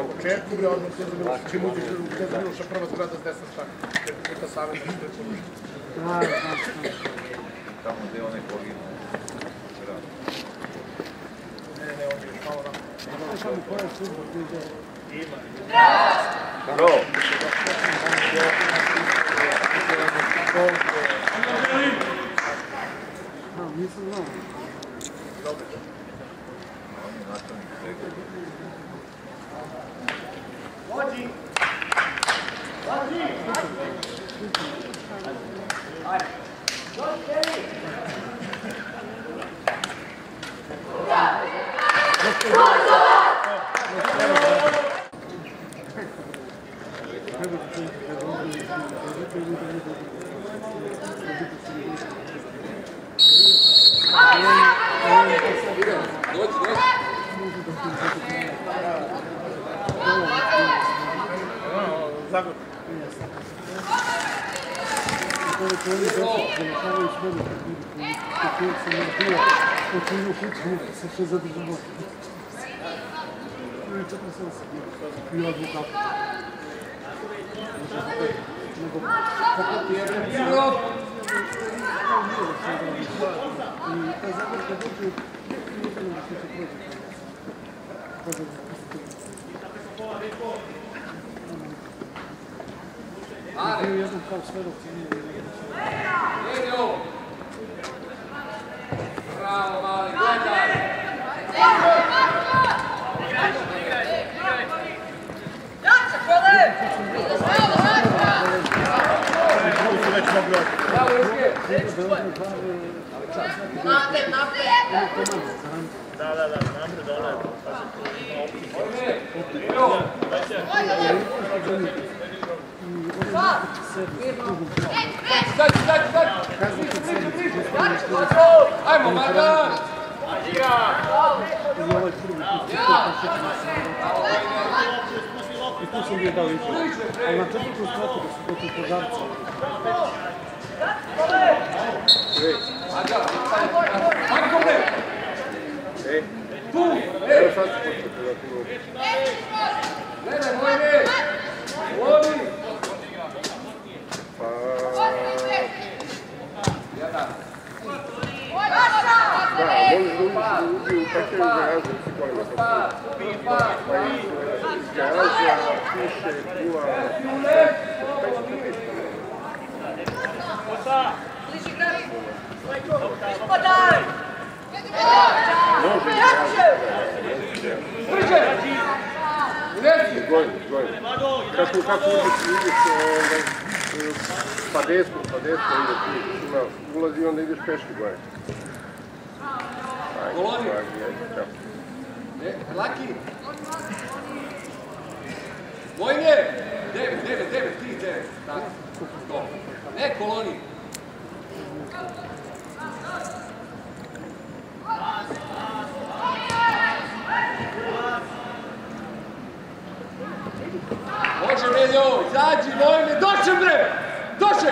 početku, odnosno čim uđeš gde Miloša prva zgrada s desna strana. Jer puta savjeta što je porušeno. Tamo gde je onaj poginu. Ne, on je još malo nam. Samo koja služba tu ide? Ima. Bravo! Nisam znao. Dobro. On je nastavnik svega. Vođi! Vođi! Ajde! Dođi! Zagor. Kada to oni završavaju sve da kako se narbila, počinju kuću, se še zadržamo. I četno sam se bio advokat. Nego, kako ti je reći? I taj Zagor kad dođe, nekako ne da se prođe. Bio jednom kao svedok cijenio. Bravo, mali, gledaj! Jače, kole! Tu su već mogli ovdje. Bravo, ruke! Napred! Da, namre dole. Ajmo, Mardan! I ovaj prvi i tu sam bio dao izgled. Ali na četvrtom spratu da su protiv požarca. Marko, bre! Tu! Evo sad se početi. Gledaj, moj ne! Lovi! Da, možeš da uđi u kakve garaže si kolima. Pa iz garaža, piše, kuva. Bliži grani! Ispadaj! Može, Brže! Unesi! Zgojno. Kako ideš pa desno ideš, ulazi i onda ideš peški gore. Koloni! Laki! Vojne! 9, ti 9. Tako. Ne, koloni! Može, Reljo, izađi, Vojne, doće, bre! Doće!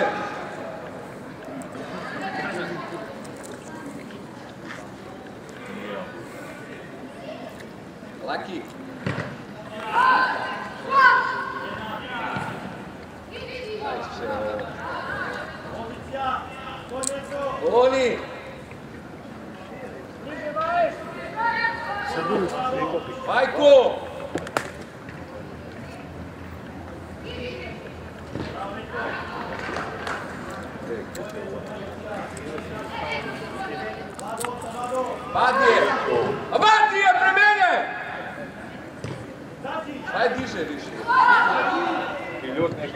Laki! Koloni! Majko! Badije! A Badije, premenjaj! Ajde, diže više. I ljut nešto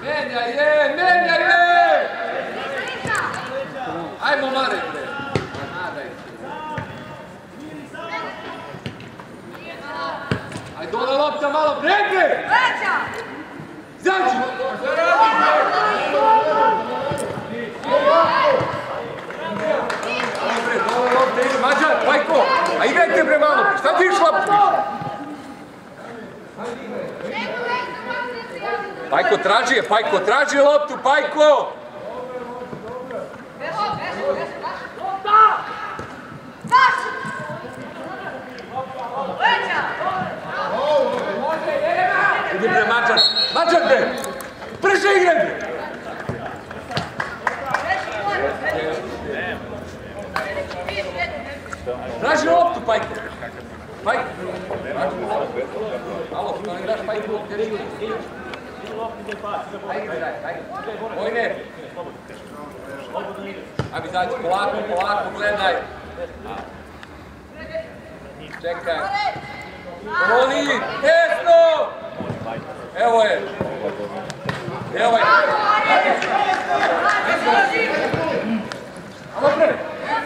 Menjaj je, menjaj je! Ajmo Marek, bre. Aj dole lopta malo, bre! Zađi! Dobre, dole lopta ide, Mađar, Pajko! A igrajte bre malo, šta ti iš loptu? Pajko traži je, Pajko traži loptu, Pajko! Idi bre Mađar, Mađar bre! Brže igre bre! Traži loptu, Pajko! Pajko! Malo, što ne daš Pajko loptu, jer igre. Ajde, ajde. Vojne! Ajde, zađi, polako, polako, gledaj. Čekaj. Poloni, desno! Evo je. Evo je. Alo bre!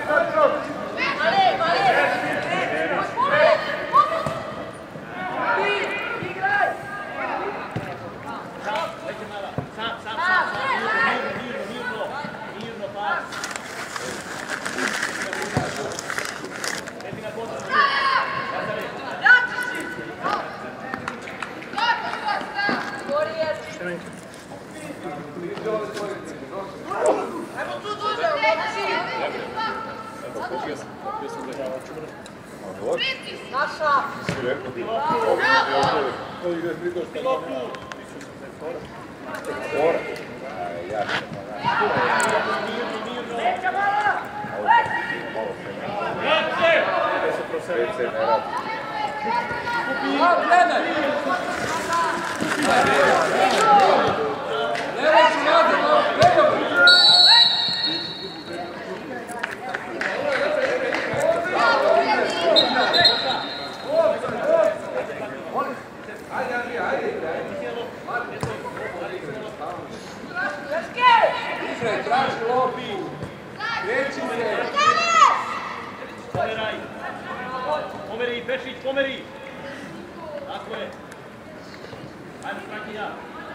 Pomeri, Pešić, pomeri! Tako je. Ajmo, Strakinja.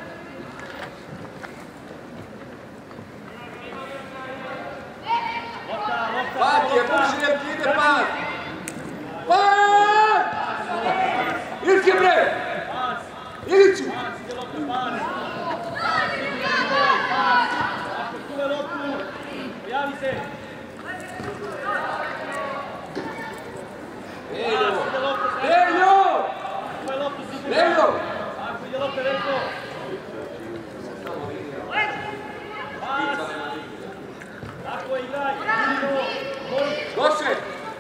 Lopta, lopta! Pat je, brže, jer ti ide Pat! Pat! Ilke bre! Iliću! Pas, ide lopta, pas! Pas! Ako čuve loptu, pojavi se! Deljo! Deljo! Ako ide lopta, Veljko! Pas! Tako je, igraj! Doše!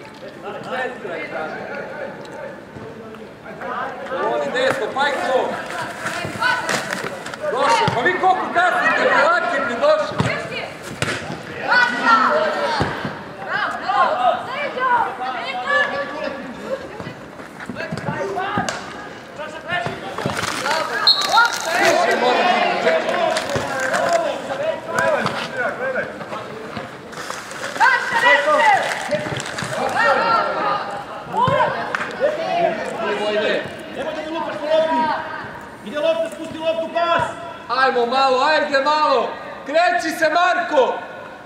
Oni desno, Pajko! Doše, pa vi koliko kasnite, prelake mi doše! Više mora biti, čekaj! Nemoj da mi lupaš po lopti! Ide lopta, spusti loptu, pas! Ajmo malo, ajde malo! Kreći se, Marko!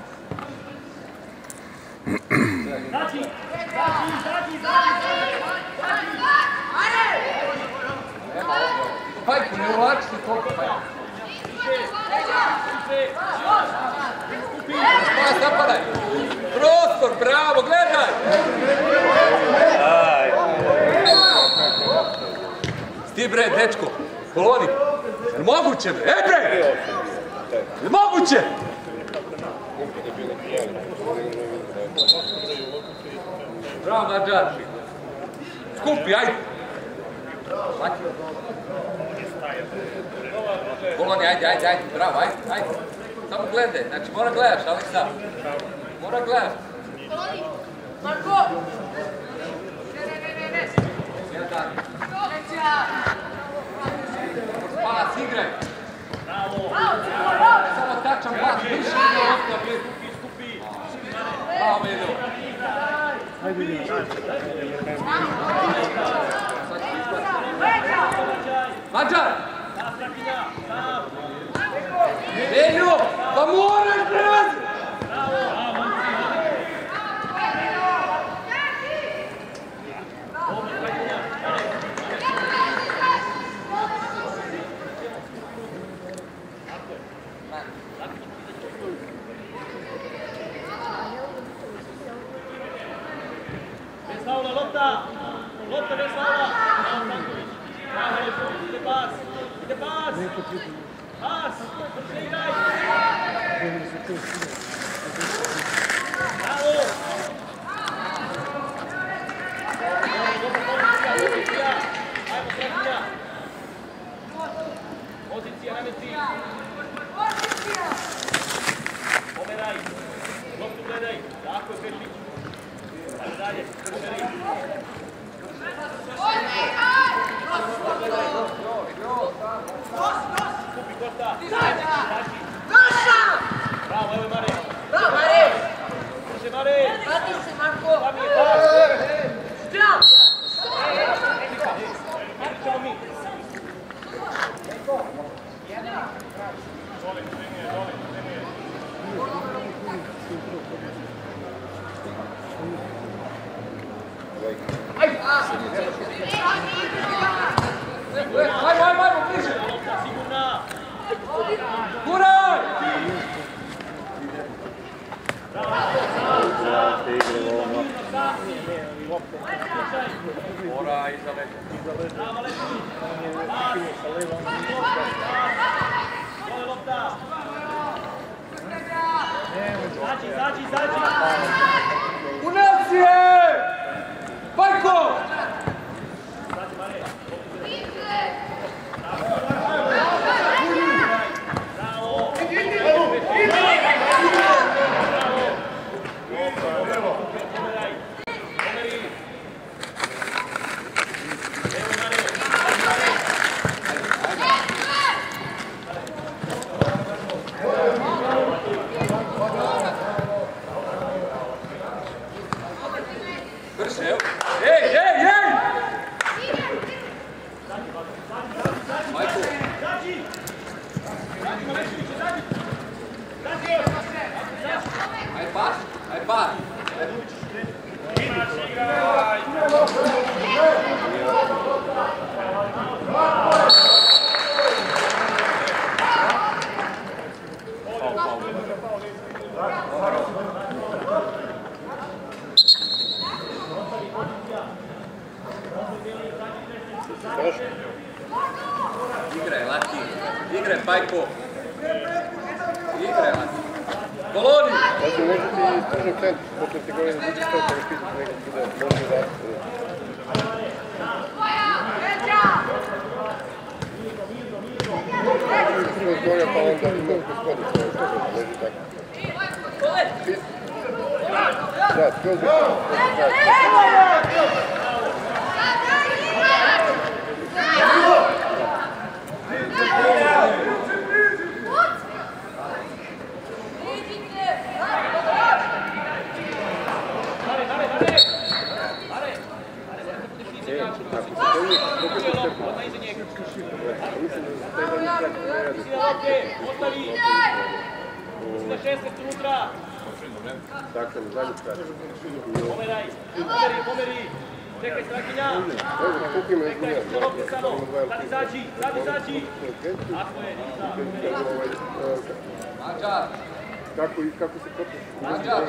Zađi! Pajko, ne ulači se toliko, Pajko. Spas, napadaj! Prostor, bravo, gledaj! Sti bre, dečko, Poloni, je li moguće bre? Bre! Je li moguće? Bravo, Mađar. Skupi, ajde. Poloni, ajde, bravo, ajde. Samo gledaj, znači mora gledaš, ali sad. Mora gledaš. Marko! Spas, igraj. Bravo! tačan pas, više ide lopta, bre. Bravo, Edo. Mađar! Edo, pa moraš prelaziti! Saula, lopta! Lopta bez Saula! Bravo, ide pas! Ide pas! Pas! Brže igraj! Bravo! Pozicija! Ajmo, Srakinja! Pozicija, namesti! Pomeraj! Loptu gledaj! Tako je, Pešić! Ajde dalje, Kršeri. Skupi Kosta. Bravo, evo je Mare. Bravo, Mare! Brže, Mare. Prati se, Marko! Tam je pas. Zdrav! Ajde ćemo mi. Ajmo, bliže! Sigurna! Guraj! Mora iza neka. Bravo, Leti! Pas! Dole lopta! Izađi! U nas je! Bajko! Igre, Bajko. Igre, Lati. Koloni! Znači, može ti stružnog centra, potom ti govorim da budu što te pisati nekog bude, može da... Stružnog govorio, pa onda ima gospodin, što leži tako. Da, skroz Dakle, na zadnju stranu. Pomeri! Čekaj, Strakinja! Kupimo izgleda. Sad izađi! Tako je, Mađar! Kako se potiš? Mađar,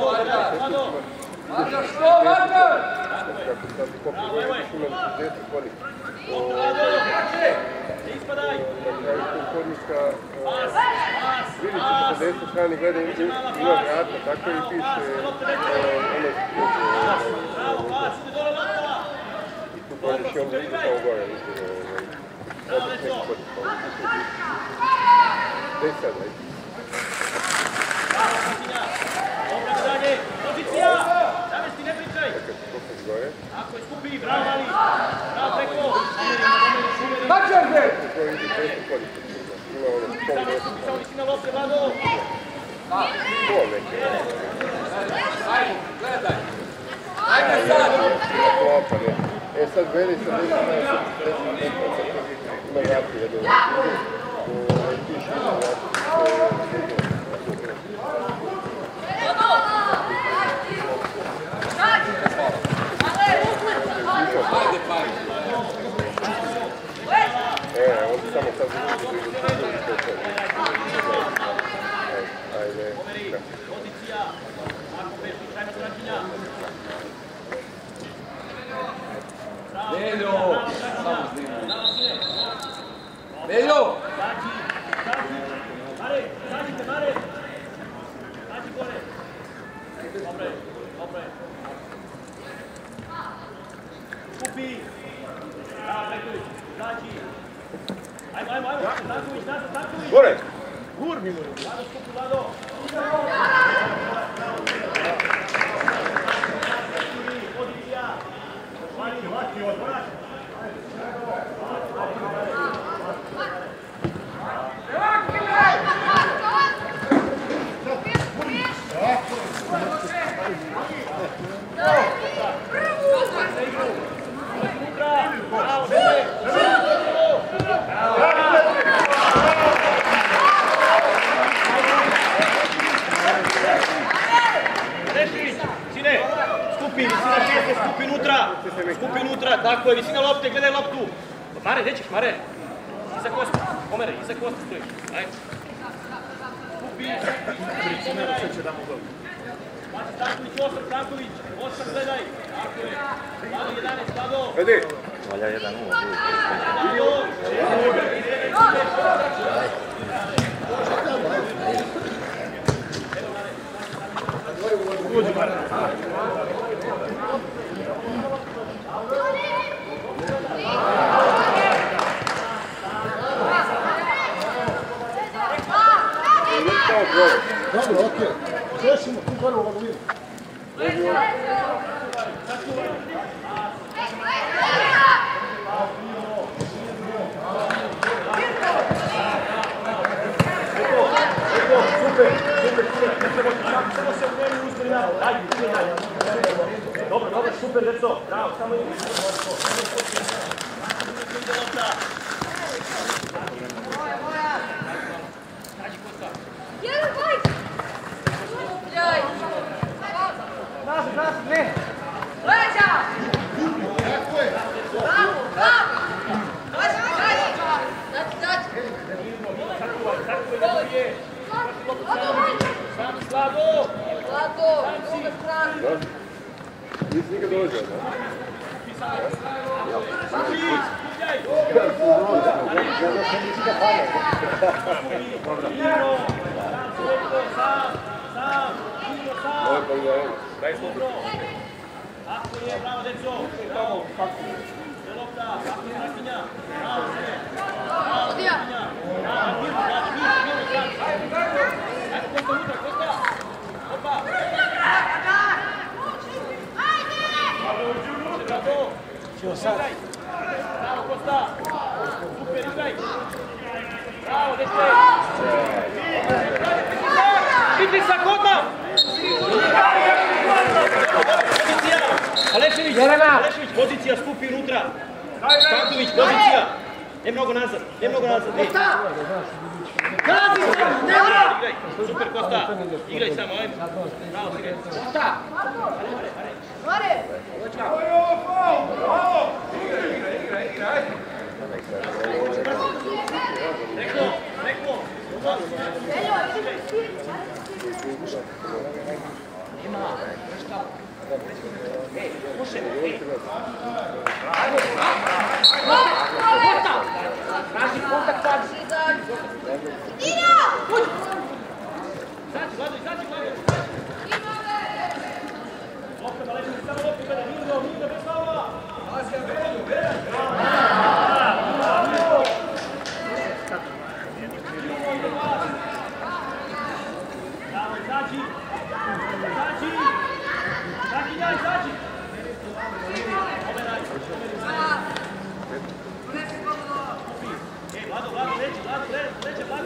što, Mađar? Kako sad ti kopio, ima 60 konik. ne ispadaj! Vidite, 40 strani gleda ima vrata, tako i piše Bravo, pas, ide dole lopta! i tu možeš i onda ide samo gore, vidite, Bravo, Neco! Dej sad, ajde. Bravo, Strakinja! Dobro, dalje! Pozicija! Namesti, ne pričaj! Kad se kopneš gore, Ako je skupi, bravo, Ali! Bravo, preko! Mađar, bre! to ide 10 konik. Ima Samo visina lopte, Vlado! Gol neki. Ajde, gledaj. Ajde sad. E sad meni sam ima vrati jednu piše ima vrati. Ajde, Pari. On samo sad ajde. Pozicija! Ako beši, trajna tražnja! Beljo! Samo snimaj. Beljo! Mare, zađite, Mare! Zađi gore! Dobre, dobre. Kupi! Bravo, Peković, zađi! Ajmo, Stanković, Stanković! Gore! Vlado, skupi, Vlado! Pozicija! Laki, odvoraš! Skupi unutra, tako je, visina lopte, gledaj loptu. Mare, gdje ćeš, Mare? Iza Kosta, Omere, iza Kosta stojiš. Ajde. Skupi, Stanković, Stanković, 8 gledaj. Tako je, Vlado 11, Vlado. Vedi. Valja 1-0. Dobro, okej. Češimo, tu gore u Valovinu. Dobro, super, deco. Bravo, samo idemo. Nisi nikad dođeo, da? Ako je, bravo, deco. Bravo. Lopta, ako je Rakinja. Bravo, sve. Bravo, Rakinja. Bravo, Ajde, Kosta unutra, Kosta. Opa. Bravo. Bravo, Kosta. Super, igraj. Bravo, dečke. Pritisak odmah. Pozicija. Alešević, pozicija, skupi unutra. Stanković, pozicija. Ne mnogo nazad. Igraj, super, Kosta. Igraj samo, ajmo. Bravo, igraj. Kosta. Mare. Reklo. Traži kontakt sad. Izađi, Vlado. Lopta, Malešević, samo lopta, gleda, mirno, bez faula. Bravo, izađi. Vlado, leđe, Vlado.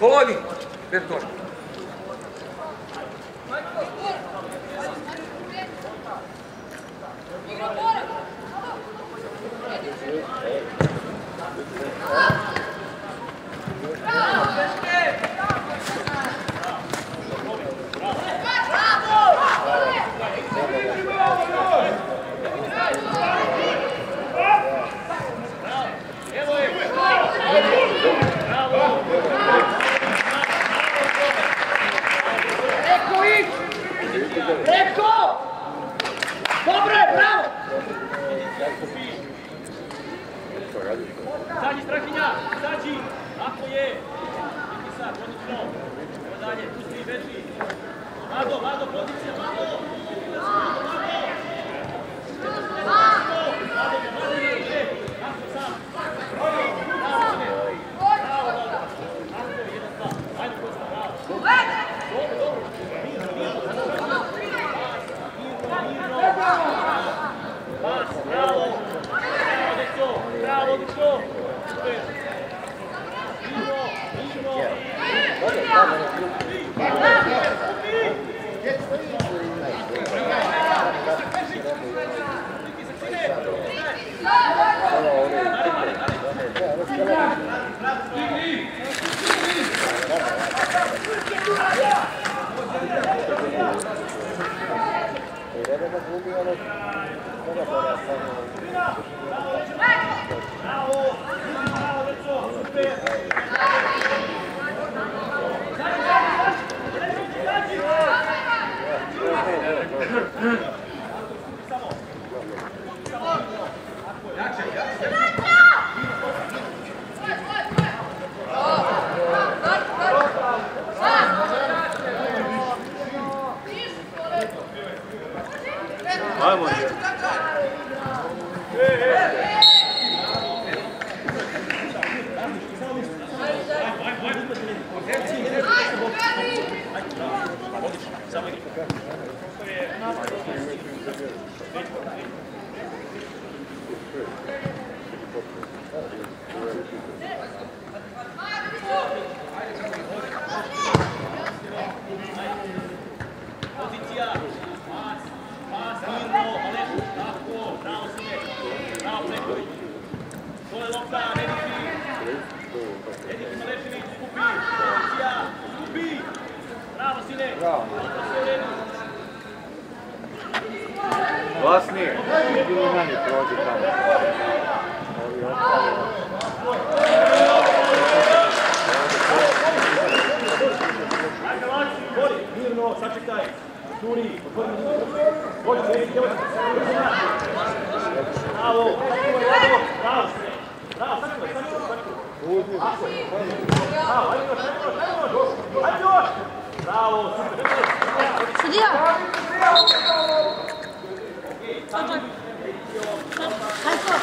Poloni! Bertoni. Preko! Dobro je, bravo! Zađi, Strahinja, zađi! Ako je! Vidi sad, odlično! Evo dalje, pusti, beži! Vlado, pozicija, Vlado! Bravo, odlično! Glasnije, bilo manje prođe tamo. Ovi ostali. Ajde, Laci, boli, mirno, sačekaj. Turi, otvorimo mirno. Boli, djevojka. Bravo, bravo, sačekaj. Uzmi. Bravo, ajde još. Bravo, super. Sudija! Hajko!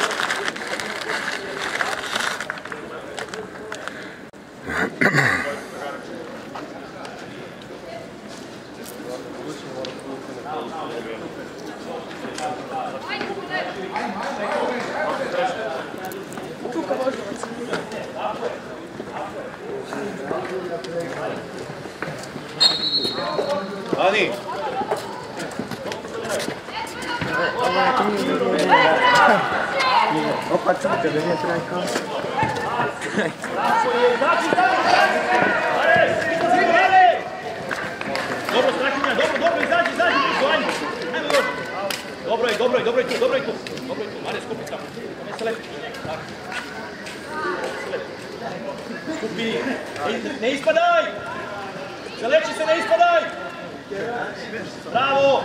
Ani! Opa, čuće, da nije trajka. Dobro, Strahinja, dobro, izađi, ajmo još. Dobro je tu. Mare, skupi tamo. Ne se lepi. Skupi. Ne ispadaj! Zaleči se, ne ispadaj! Bravo,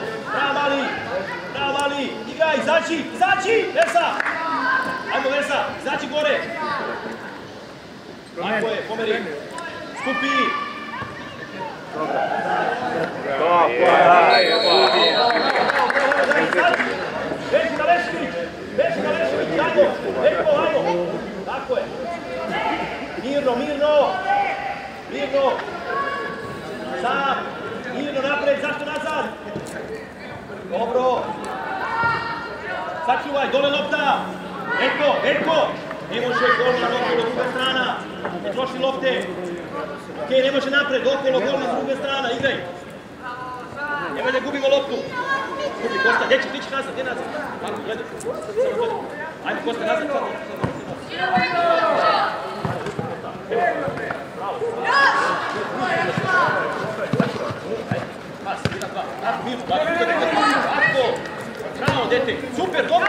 mali, igraj, izađi, Versa! Ajmo, Versa, izađi gore! Tako je, pomeri, skupi! Veći na Lešević, ajmo, tako je! Mirno! Sam! Mirno napred, zašto nazad? Dobro! Sačuvaj, dole lopta! Veljko! Ne može gol na loptu do druga strana! Ne troši lopte! Okej, ne može napred, okolo, gol na druga strana, igraj. Nemoj da gubimo loptu. Gubi Kosta, gdje ćeš nazad, gdje nazad? Marko, gledaj. Samo gledaj. Ajde Kosta, nazad, sad. Bravo. Pas, 1-2. Marko, Miru, Marko. Bravo, dete. Super, dobro.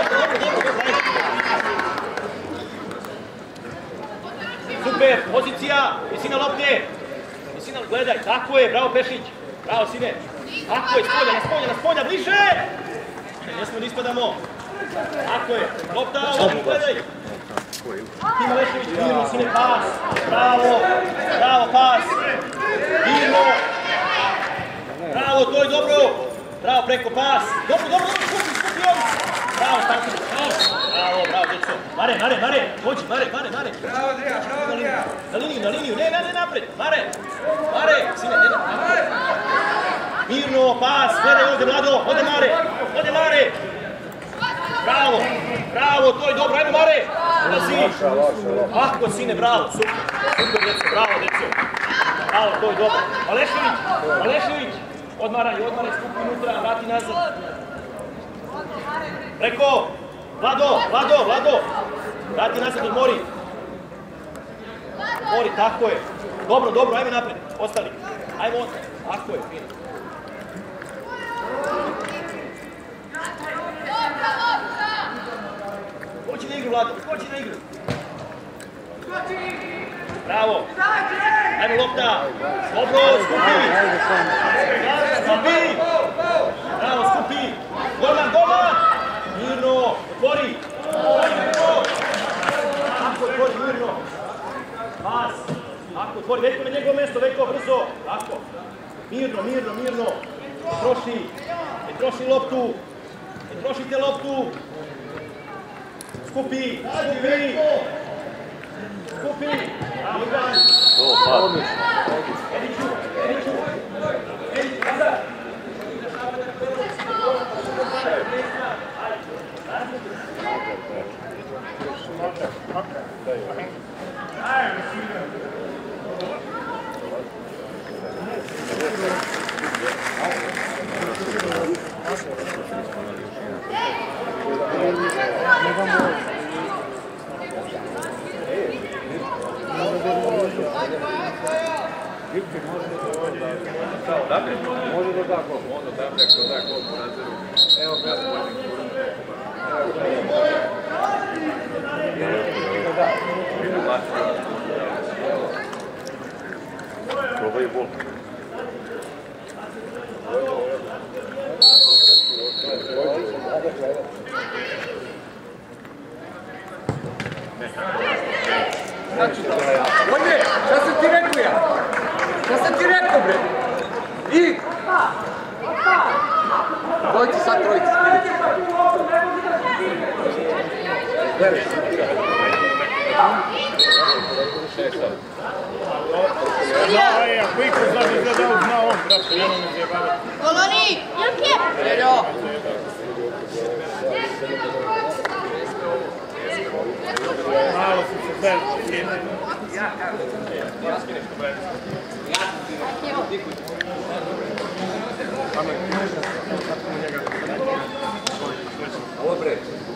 Super, pozicija, visina lopte. Visina, gledaj, tako je, bravo Pešić. Bravo, sine. Tako je, na spolja, bliže! Jesmo da ispadamo. Tako je, lopta, loptu, gledaj. Timo Lešević, Mirno, sine, pas. Bravo, pas. Mirno. Bravo, to je dobro. Bravo, preko pas. Dobro, skupi ovi. Bravo, Stanković. Bravo, djeco. Mare, hođi, Mare. Bravo, Andrija. Na liniju, ne, napred. Mare, sine, ne, napred. Mirno, pas, gledaj ovdje, Vlado, ode Mare. Bravo, to je dobro, ajmo Mare. Ako sine, bravo, super, djeco, bravo, to je dobro. Alešević, odmaraj, skupi unutra, vrati nazad. Preko, Vlado, vrati nazad od Mori, tako je. Dobro, ajmo napred, ostali. Ajmo, tako je, fino. Hoći na igru, Vlado, Bravo. Ajmo lopta. Dobro, skupi. Bravo, skupi. Golman. Mirno, otvori. Tako, otvori, Mirno. Pas. Tako, otvori. Veljko na njegovo mjesto, Veljko, brzo. Tako. Mirno. Ne troši loptu. Ne trošite loptu. Skupi. Može da da gol. Ono da preko da gol po nadzoru. Evo ga. Probaj bol. Ojde, šta sam ti rekao ja? Šta sam ti rekao, bre? I? Dojci sad trojici. Ako iko znači gledao, zna on, brate, nema me zjebavati. Goloni, Janke! Eljo! Malo sam se beliti. Ovo bre.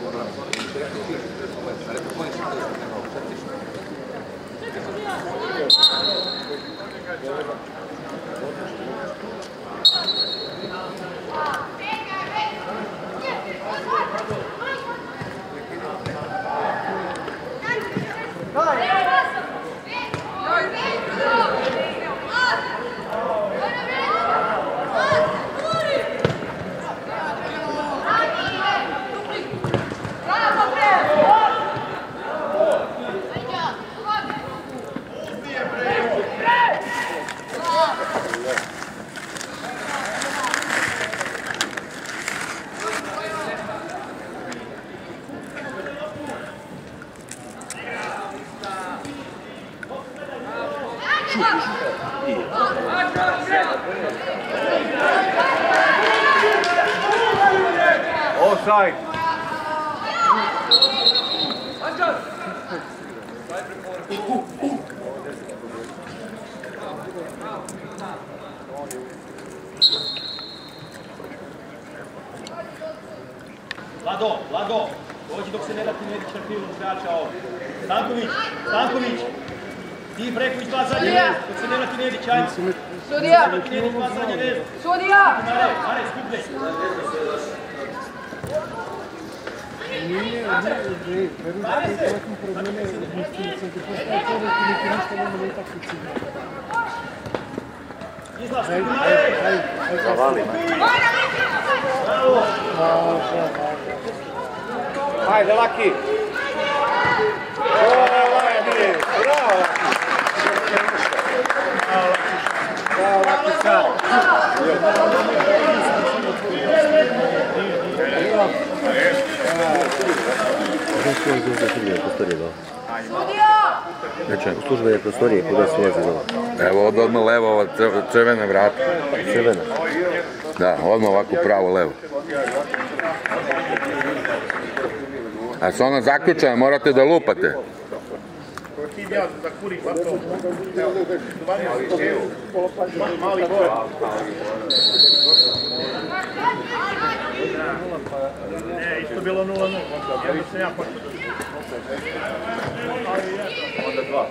Offside. Vlado, dođi dok se ne vrati Nedić na krivu igrača ovdje. Stanković, ti Breković dva zadnje vez, dok se ne vrati Nedić, ajde. Sudija! Nedić dva zadnje vez. Sudija! Mare, skupljaj. Nije, verujte, takvim probleme, mislim, ti postoje čovjek i niti ništa nema na utakmici. Izlaš, Zavali, Ajde, Laki! Bravo, Laki! Bravo, Laki, sad! Sudija! Znači, u službene prostorije, kuda se ulazi ovo? Evo, odmah levo, ova crvena vrata. Crvena? Da, odmah ovako pravo levo. A se ona zaključena, morate da lupate. Tim ja za kuri kvartom. Evo, mali gol. Ne, isto bilo 0-0. Jedno sam ja počeo. Onda 2.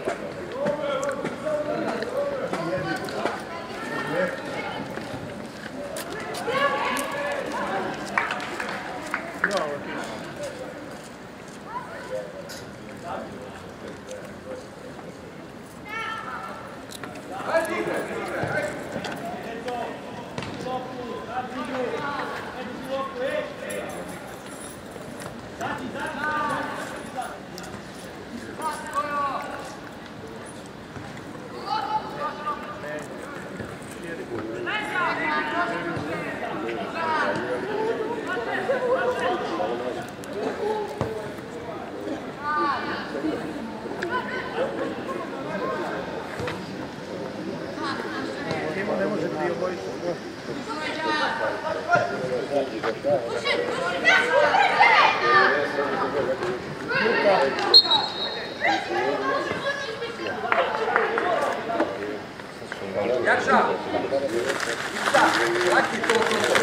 Jakša! Ica! Laki to!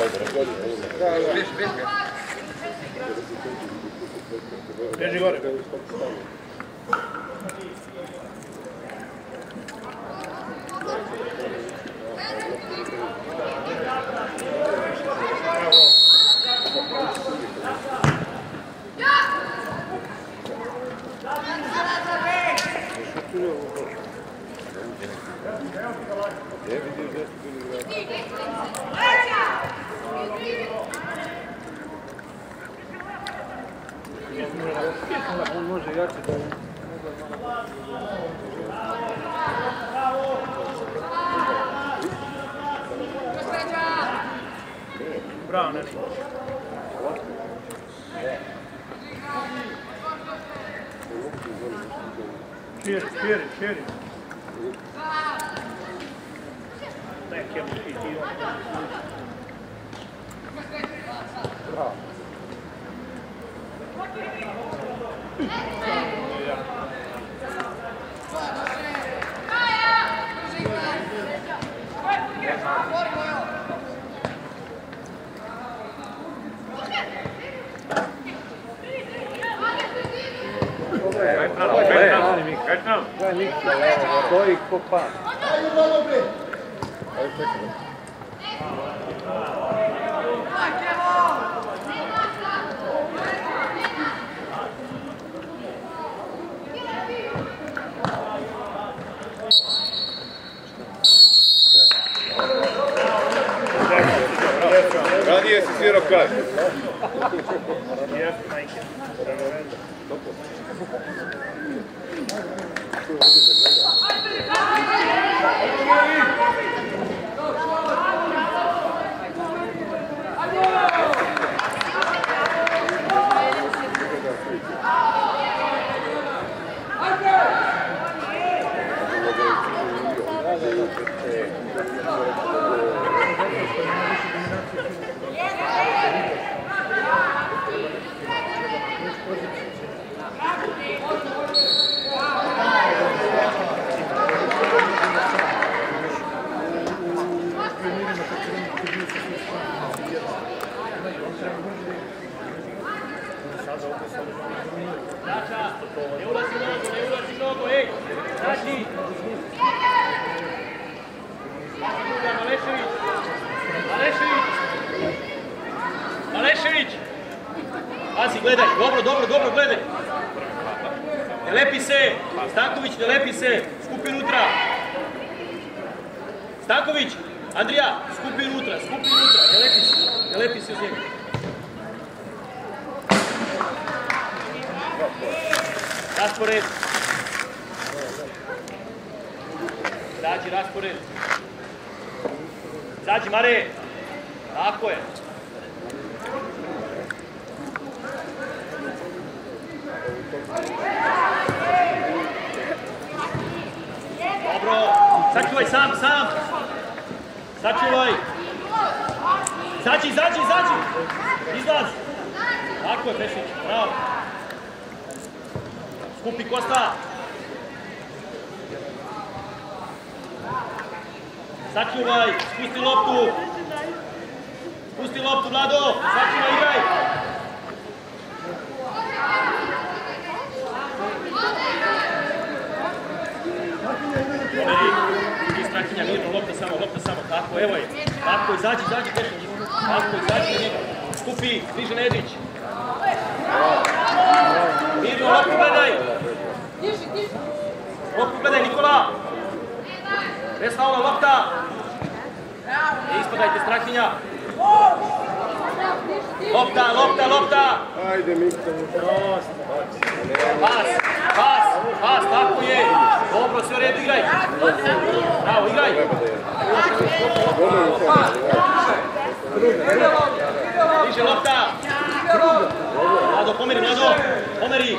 Beži. Beži gore. On može jače da je... Bravo, Nedi. Širi. Neke mu ti on. Bravo. Stoji ko pan. Ranije si svirao kraj. Pazi, gledaj, dobro, gledaj. Ne lepi se, Stanković, ne lepi se, skupi unutra. Stanković, Andrija, skupi unutra, ne lepi se uz njega. Raspored. Zađi, raspored. Zađi, Mare. Tako je. Dobro. Sačuvaj sam. Sačuvaj. Zađi. Izlaz. Tako je, Pešić. Bravo. Skupi Kosta. Sačuvaj. Spusti loptu, Vlado. Sačuvaj, igraj. Pomeri. Strahinja, mirno, lopta samo. Tako, evo je. Tako, izađi, Pešić. Tako, izađi na njega. Skupi, bliže Nedić. Mirno, loptu gledaj. Nikola. Resna ona lopta. Ne ispadajte, Strahinja. Lopta. Ajde, Miksa. Pas, tako je. Dobro, sve u redu, igraj. Bravo, igraj. Bliže lopta. Vlado, pomeri.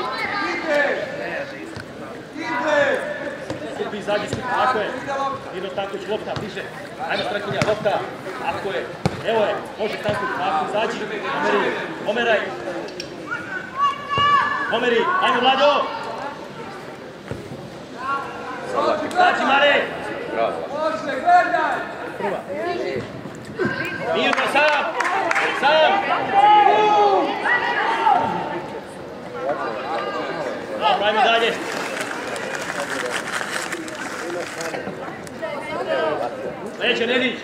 Skupi, izađi, tako je. Mirno Stanković, lopta, bliže. Ajmo, Strahinja, lopta. Tako je. Evo je, može Stanković, tako, izađi. Pomeraj. Ajmo, Vlado. Izađi, Mare. Mirno, sam. Dobro, ajmo dalje. Leće, Nedić.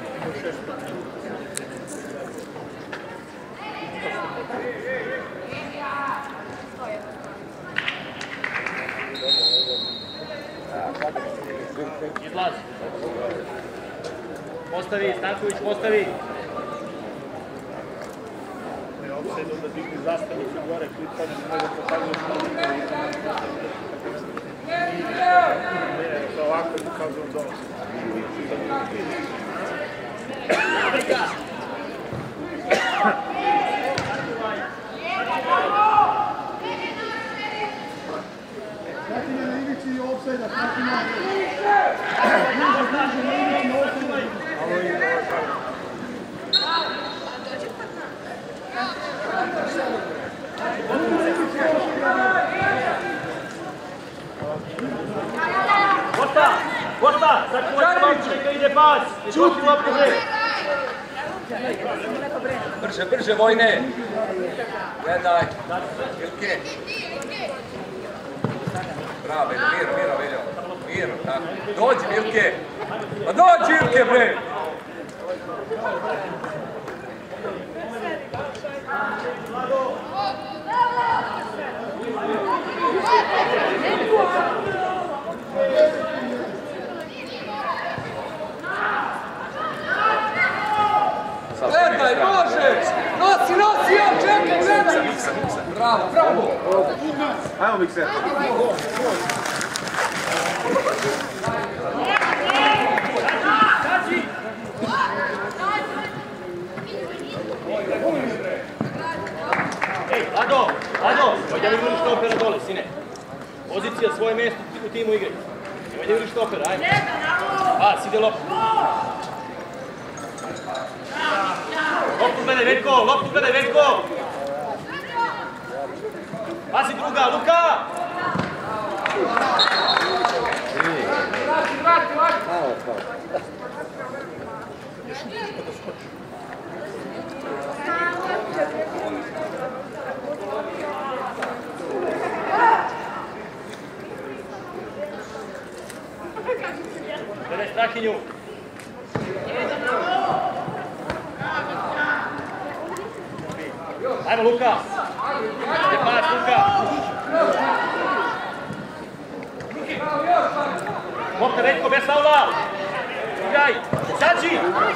Izlaz. Postavi, Stanković, postavi. Offside onda digni zastavicu gore, klipanje, nego pokazuje što ovako je pokazuje dole. Strahinja na ivici i offside-a, Strahinja. Kosta, sačuvaj loptu, neka ide pas. Čuti loptu, bre. Brže, Vojne. Gledaj. Ilke. Bravo, Miro, Viljo. Miro, tako. Dođi, Ilke. Pa dođi, Ilke, bre. Gledaj, može! Nosi, ja čekaj, gledaj! Bravo! Ajmo, Mikse. Ej, Lado, da vidimo štopera dole, sine. Pozicija, svoje mjesto u timu igre. Nemoj da vidiš štopera, ajmo. Pas, ide loptu. Loptu gledaj, Veljko! Pasi druga, Luka! Gledaj Strahinju! Ajmo, Luka! Pas, Luka. Lopta, Veljko, bez faula. Igraj. Sači.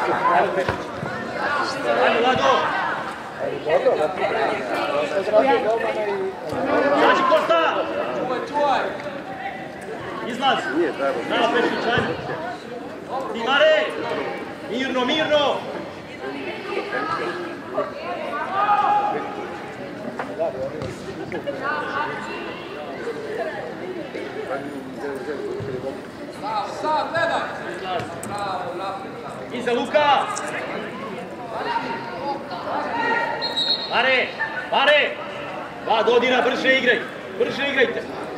Ajmo, Lado. Sači, Kosta. Izlaz. Bravo, Pešić, ajmo. Ti, Mare. Mirno, mirno. Iza Luka. Mare, Mare. 2 godina, brže igraj. Brže igrajte.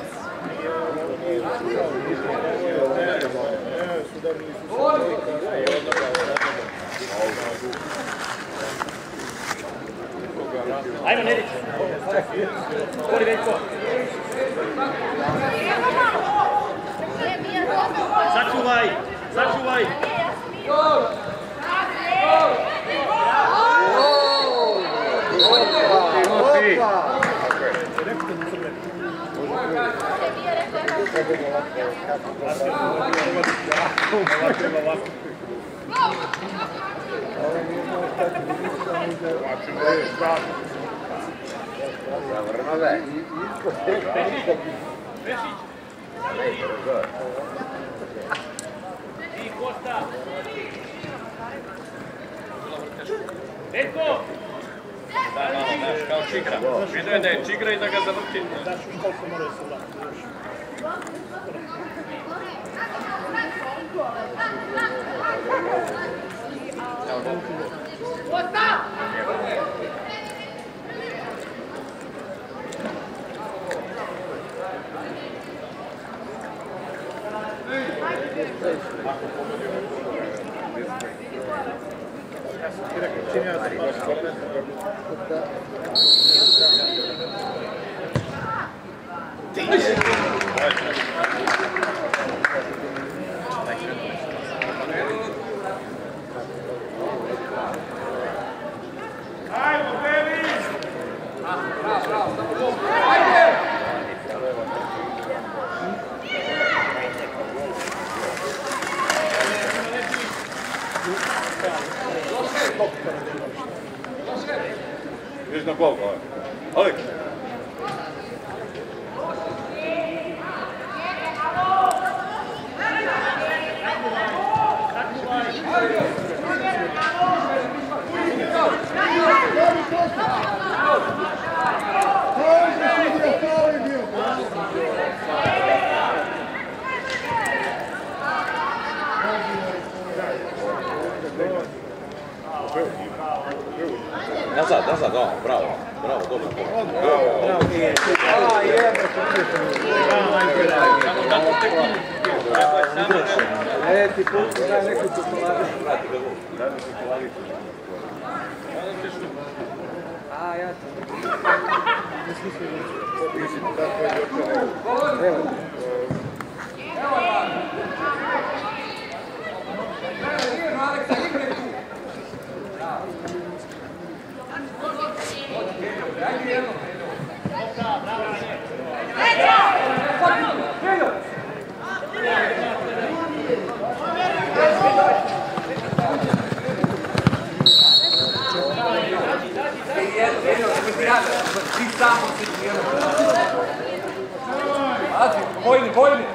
Ajmo, Nedić. Gori, Veljko. Sačuvaj, sačuvaj. Pešić. I Kosta. Veljko. Da, znaš, kao čigra. Vidio je da je čigra i da ga zavrti. Znaš koliko moraju se vrati. Vidiš na gol, Alek. Nazad, bravo, dobro. Bravo, nije. A, jebe, ti pusti, daj neku čokoladicu. Vrati ga vuk. A, ja ću. Vojni.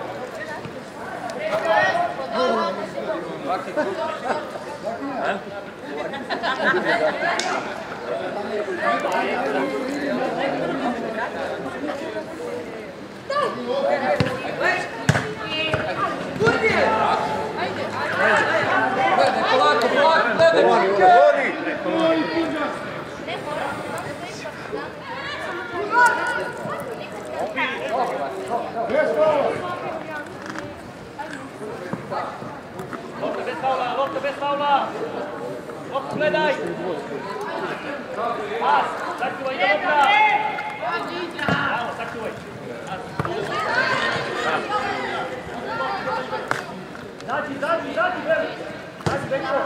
Lopta bez faula. Lopta gledaj. Pas, sačuvaj ide lopta. Bravo, sačuvaj. Zađi, Veljko.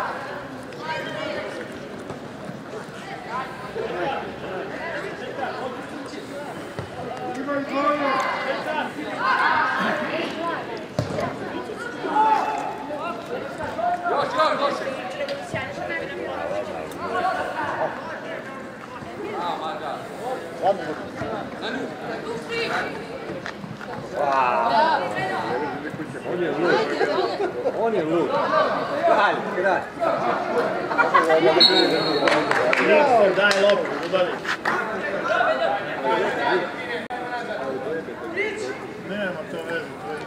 On je lud. Kralj, kralj. Daj loptu, ubavi. Nema to veze, to je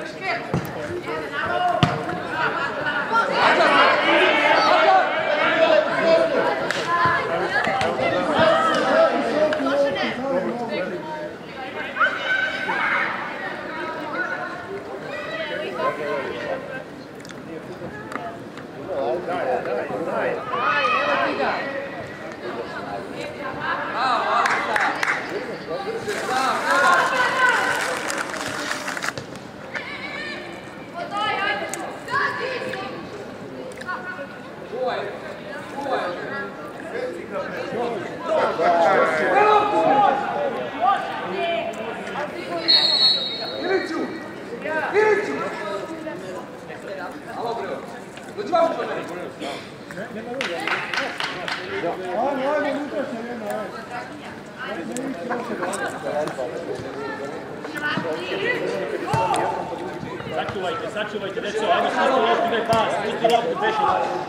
Sačuvajte, deco, ajmo spusti loptu, igraj pas, spusti loptu, Pešić.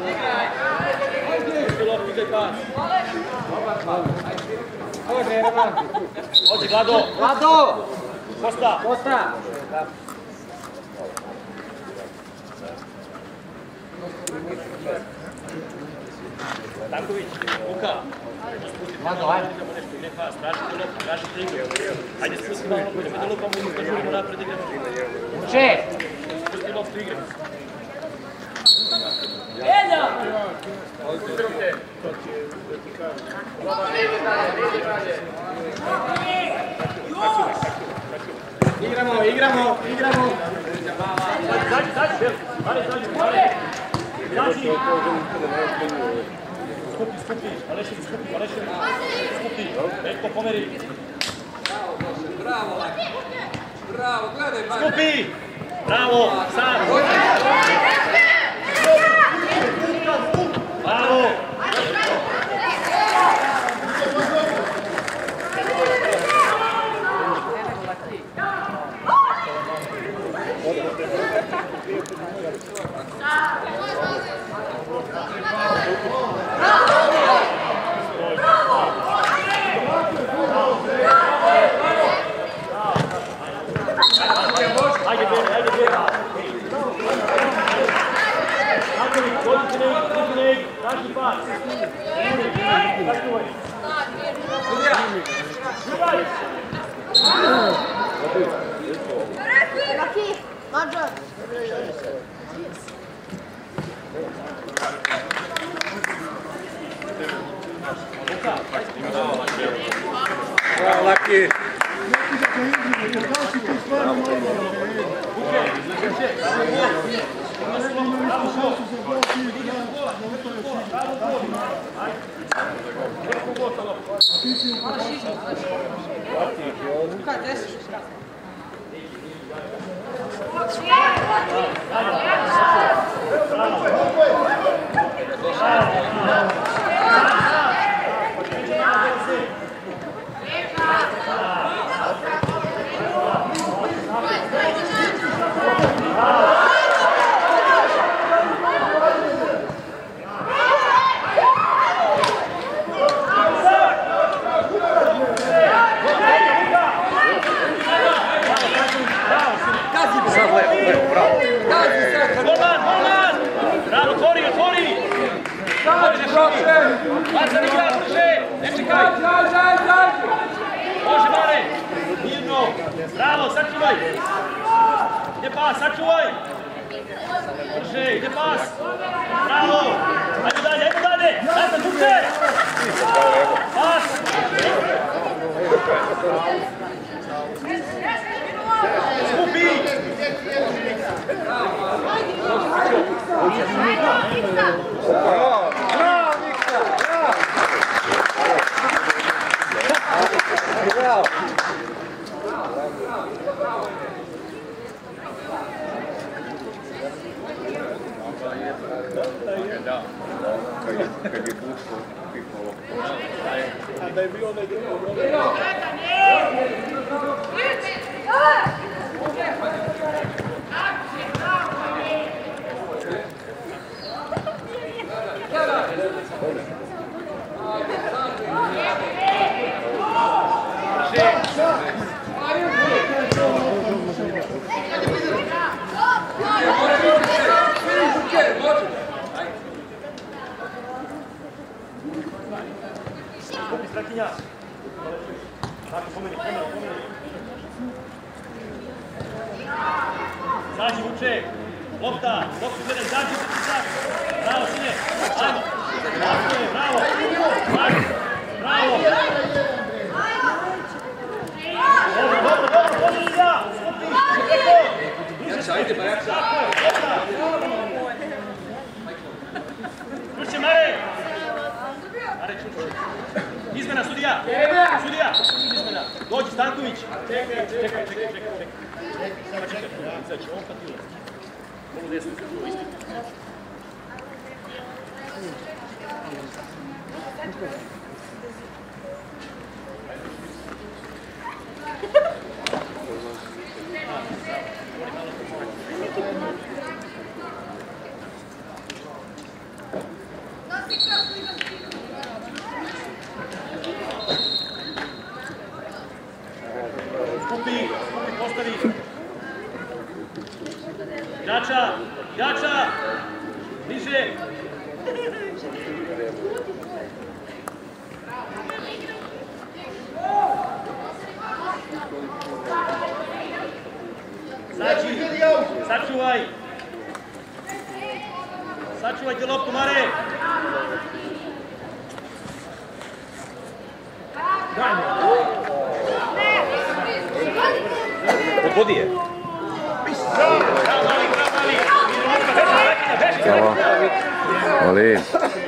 Spusti loptu, igraj pas. Ođi, Vlado. Vlado! Kosta. Kosta! Tanković, Luka. Vlado, ajde. Igraj pas, tražite loptu, tražite igru. Ajde, spusti malo loptu, idemo da lupamo i da žurimo napred igramo. Uče! Spusti loptu, igraj. Igramo! Skupi, Alešević, skupi, Netko pomeri. Bravo, gledaj, Marko. Skupi! Bravo, sam! Bravo! Ajde, Bera! Traži pas! Sačuvaj! Laki, Mađar! Bravo, Laki! Marcel igra, brže! Ne čekaj! Može, Mare! Mirno! Bravo, sačuvaj! Ide pas, sačuvaj! Brže, ide pas! Bravo! Ajde dalje, ajde dalje! Nazad, brže! Pas! Skupi! Da. Kad je puško, piknulo. A da je bio onaj drugi. Kupi Strakinja. Tako, pomeni. Zađi, Vuče. Loptu gledaj, zađi. Bravo, sine. Ajmo. Bravo. Bravo. Dobro, pozicija. Jača, ajde, pa jača. Čuće, Mare. Izmena, sudija! Izmena! Dođi, Stanković! Čekaj. Samo čekaj. Sad će on kad ulazi. Mogu desno, tu isti. Skupi, postavi. Jača, bliže. Sačuvajte loptu, Mare. Podi je. Ali.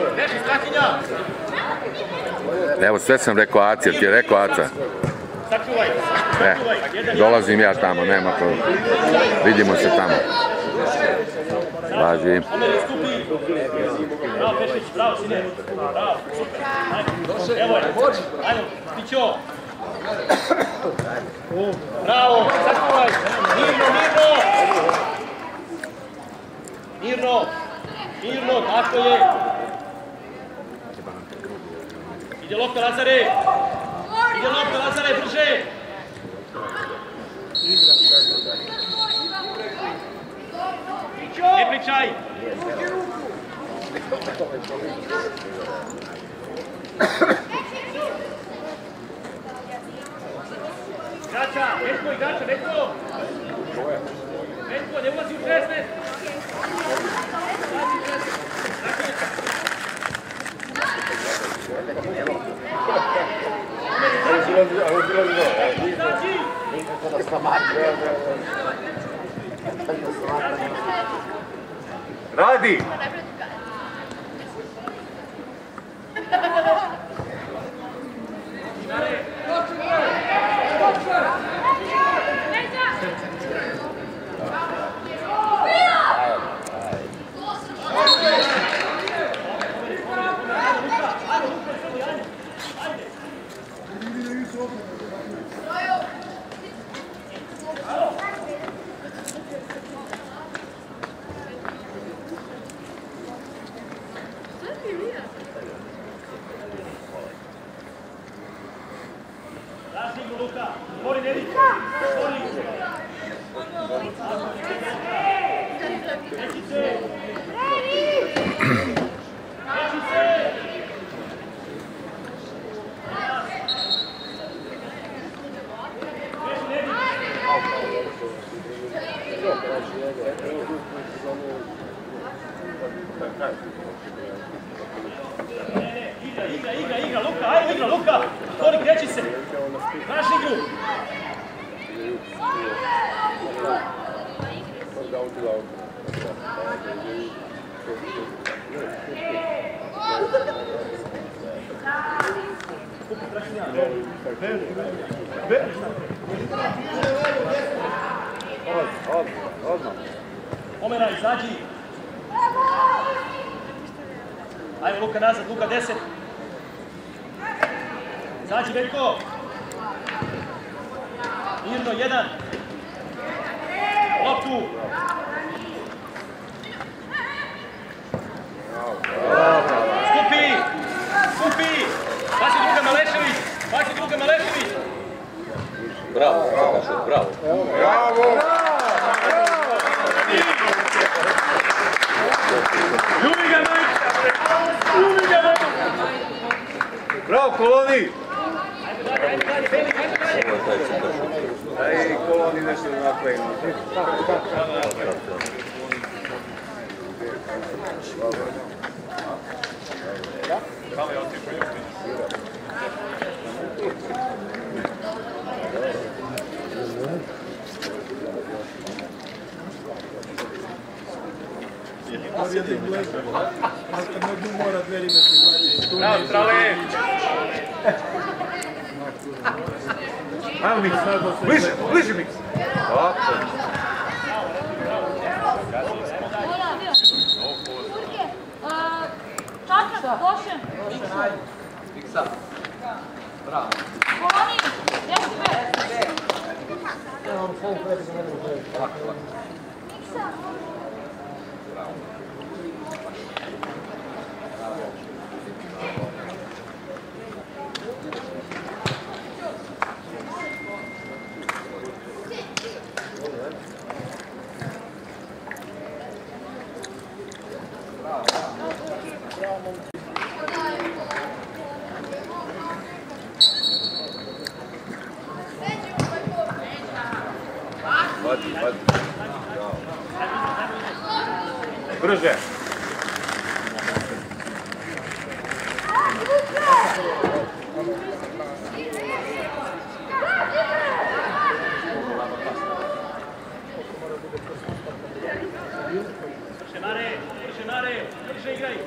Evo sve sam rekao Aci, jer ti je rekao Aca. Dolazim ja tamo, nema to. Vidimo se tamo. Važi. Bravo, Pešić, bravo, sine. Bravo, super. Evo je, ajmo, Pićo. Bravo, sačuvaj. Mirno, tako je. Ide lopta, Lazare, brže. Ne pričaj. Gača, Netko. Netko, ne ulazi u 16. Radi! Luka, Mori Nedić, Igra, Luka, ajde igra, Luka! Tori, kreći se! Naš igru! Omera, izađi! Ajde, Luka nazad, Luka 10. Zađi, Veljko. Mirno, 1. Loptu. Skupi! Skupi! Pazi druga Malešević! Pazi druga Malešević! Bravo, bravo. Bravo! Ljubi ga, Majka! Ljubi ga, Majka! Bravo, Koloni! Daj Koloni nešto da napravi. Australije! Ajmo, Miks, bliže, bliže, Miks. Čačak, Došen. Miksa. Bravo. Koloni, gdje si be? Miksa. Brže. Brže Mare, brže igraj.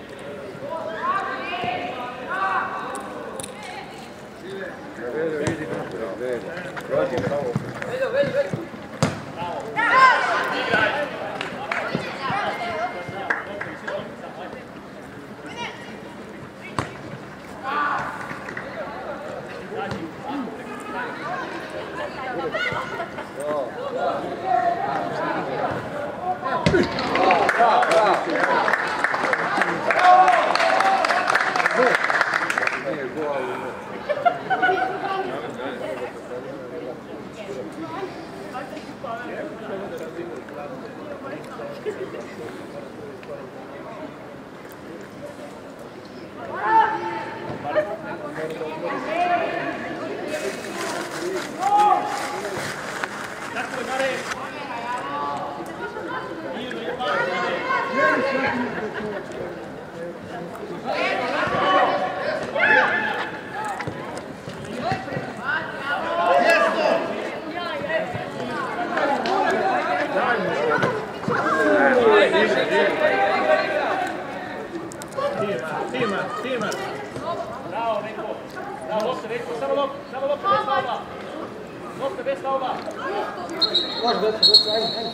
Timer. Bravo, Veljko. Bravo, lopte, Veljko, samo lopte bez faula. Lopte bez faula. Može, doći, ajde.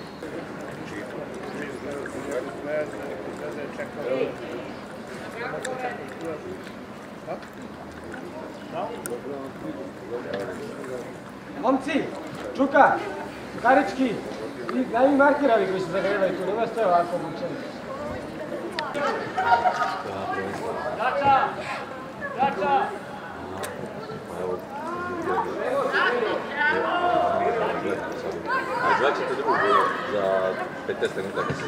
Momci, Čuka, Karički, daj mi markiravi koji se zagrevaju tu, nema stoje ovako obučeni. Dača! A žvaćete drugu za 15 minuta kad se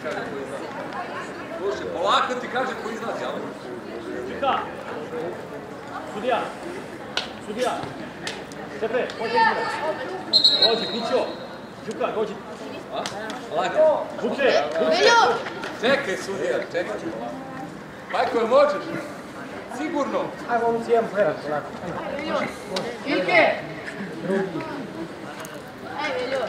kaže ko izlazi. Slušaj, polako ti kaže ko izlazi, ali? Čika! Sudija! Sudija! Stepe, može izgleda. Dođi, Pićo! Čuka, dođi. Lako. Vuče! Čekaj, sudija, čekaj. Majko, jel možeš? Sigurno. Ajmo onu cijem predat, lako. Ilke! Ajde, Veljo.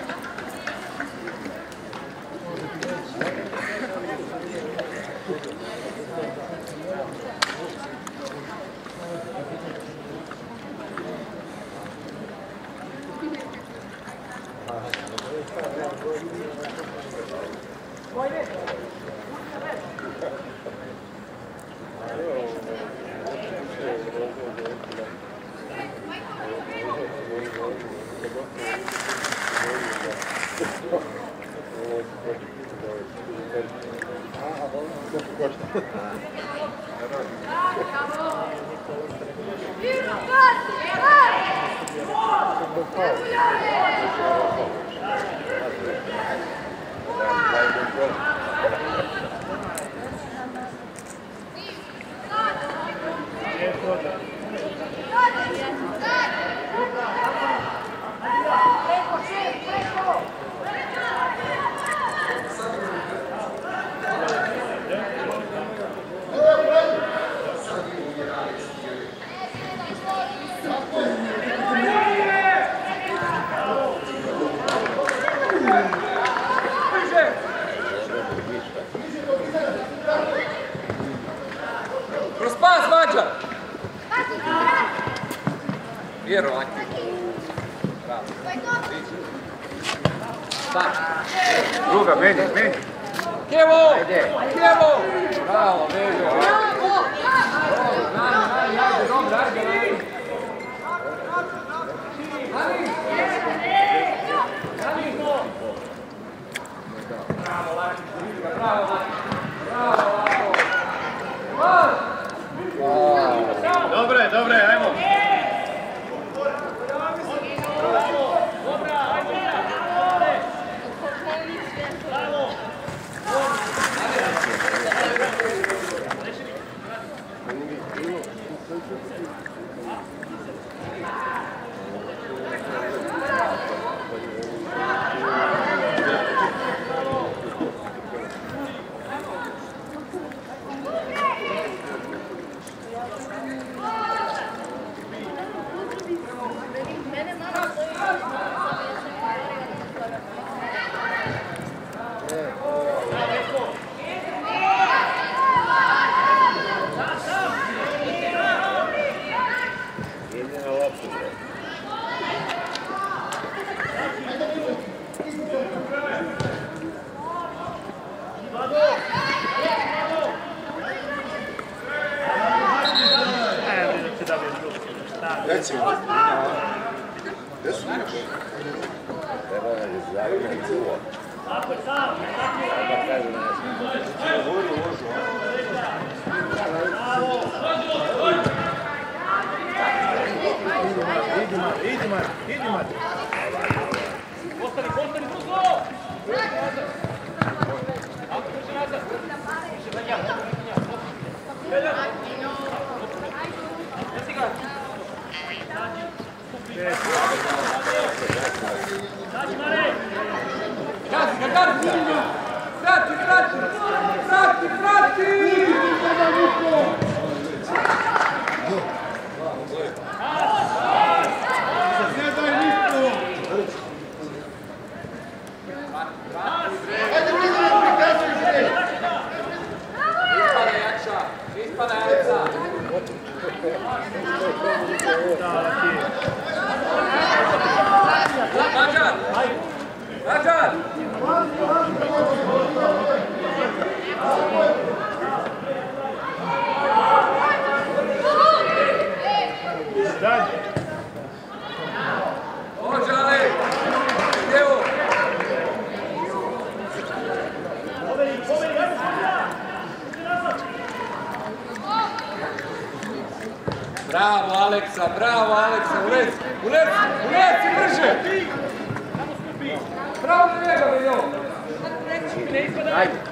Druga, meni. Kevo! Kevo! Bravo, Vežo! Ajde, dobro, ajde! Bravo, Laki! Bravo, Laki! Dobre, ajmo! Bravo Aleksa, uleci brže! Bravo na njega, Veljo! Ne ispada!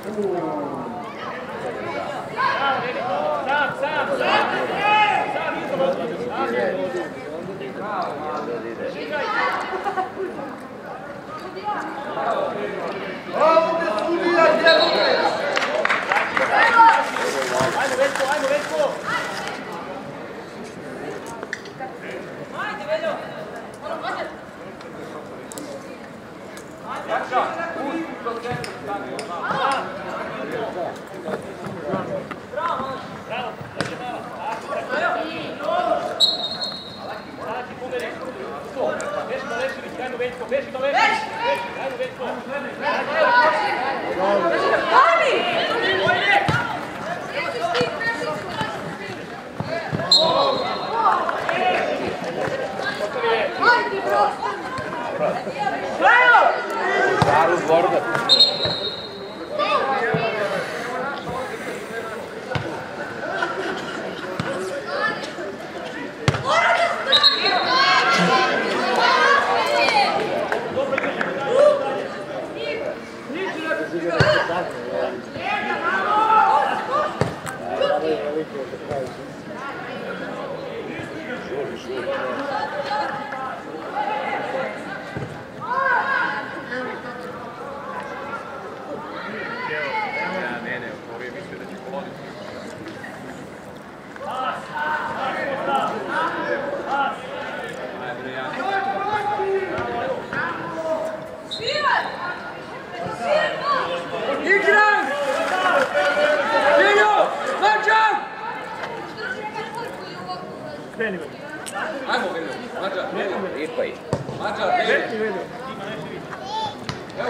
Ajmo, Veljo, Mađar, Veljo. Mađar, Veljo. Evo.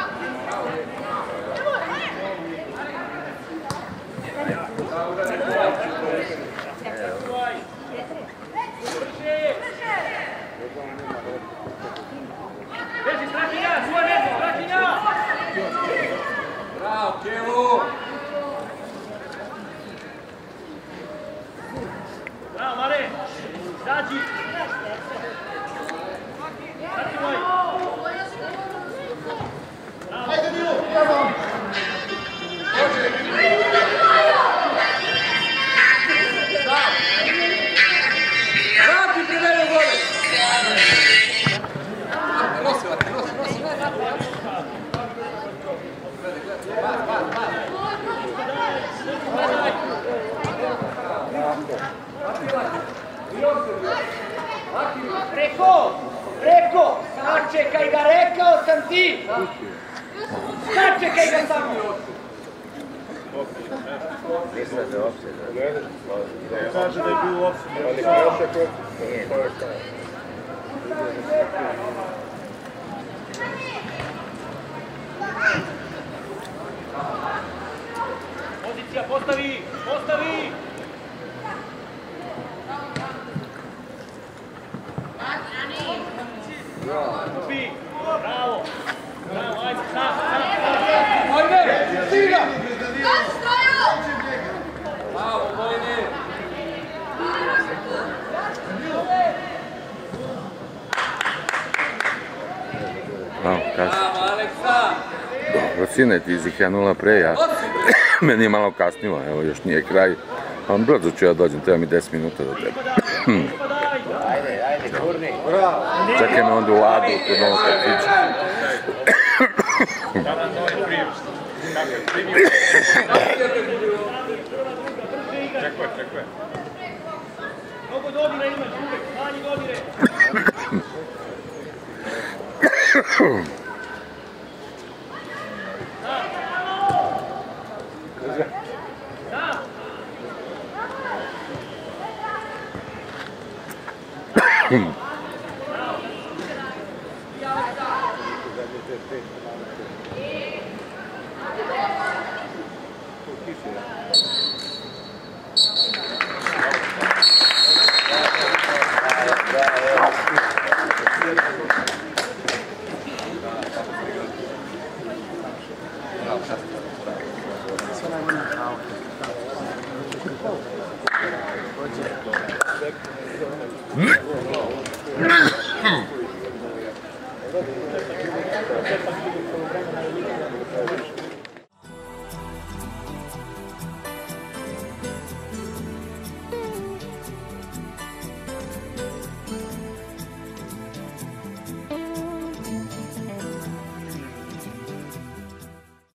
Beži, Strahinja, svoj mesto, Strahinja! Bravo, Kevo! Bravo, Mare! Dađi! Dati moj! Hajde, Milo! Vrati privede gore! Nosi, nosi! Preko! Sačekaj ga, rekao sam ti! Sačekaj ga samo! Kaže da je bilo opcije. Pozicija, postavi! Postavi! Upi! Bravo! Bravo, ajde, sam! Ajde, stiga! Bravo, Vojne! Bravo, kaži. Bravo, Aleksa! Dobro, sine, ti si ih ja 0 pre, ja. Meni je malo kasnilo, evo, još nije kraj. Ali brzo ću ja dođem, treba mi 10 minuta do tebe. Ajde, kurni. Čekaj me onda u Ladu, kod novog kafića. Čekaj. Mnogo dodire imaš, uvek, manji dodire. Mm-hmm.